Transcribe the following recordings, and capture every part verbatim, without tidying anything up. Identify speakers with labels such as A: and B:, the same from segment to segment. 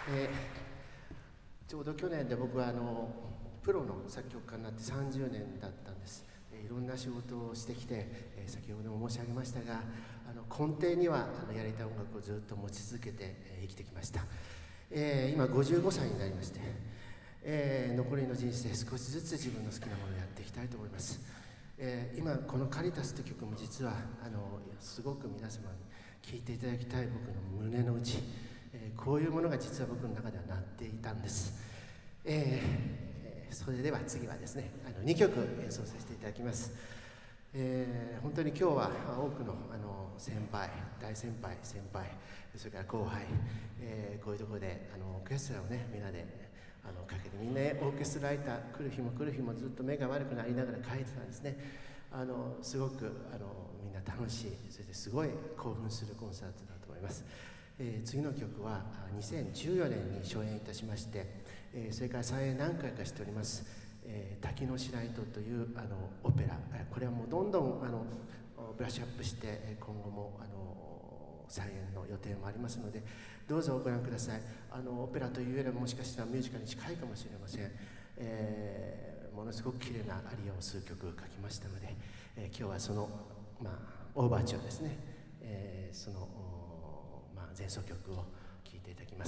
A: えー、ちょうど去年で僕はあのプロの作曲家になってさんじゅうねんだったんです。えー、いろんな仕事をしてきて、えー、先ほども申し上げましたが、あの根底にはあのやりたい音楽をずっと持ち続けて、えー、生きてきました。えー、今ごじゅうごさいになりまして、えー、残りの人生少しずつ自分の好きなものをやっていきたいと思います。えー、今この「カリタス」という曲も実はあのすごく皆様に聴いていただきたい僕の胸の内、えー、こういうものが実は僕の中ではなっていたんです。えー、それでは次はですね、あのにきょく演奏させていただきます。えー、本当に今日は多くのあの先輩、大先輩、先輩、それから後輩、えー、こういうところであのオーケストラをねみんなであのかけて、みんなオーケストラライター来る日も来る日もずっと目が悪くなりながら書いてたんですね。あのすごくあのみんな楽しい、そしてすごい興奮するコンサートだと思います。えー、次の曲はにせんじゅうよねんに初演いたしまして、えー、それから再演何回かしております、えー、滝の白糸というあのオペラ、これはもうどんどんあのブラッシュアップして今後もあの再演の予定もありますので、どうぞご覧ください。あのオペラというよりはもしかしたらミュージカルに近いかもしれません。えー、ものすごく綺麗なアリアを数曲書きましたので、えー、今日はその、まあ、オーバーチュアですね、えー、その、まあ、前奏曲を聴いていただきます。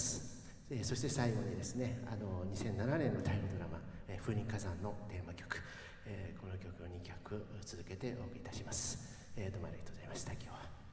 A: えー、そして最後にですね、あのにせんななねんの大河ドラマ「えー、風林火山」のテーマ曲、えー、この曲をにきょく続けてお送りいたします。えー、どうもありがとうございました。今日は